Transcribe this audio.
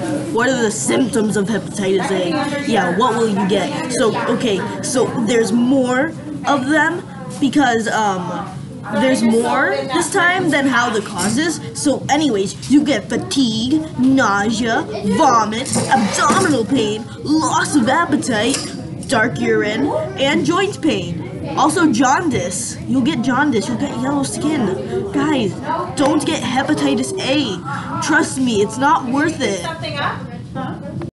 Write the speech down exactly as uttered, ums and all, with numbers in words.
What are the symptoms of hepatitis A? Yeah, what will you get? So, okay, so there's more of them because, um, there's more this time than how the causes. So anyways, you get fatigue, nausea, vomit, abdominal pain, loss of appetite, dark urine, and joint pain. Also jaundice. You'll get jaundice. You'll get yellow skin. Guys, don't get hepatitis A. Trust me, it's not worth it.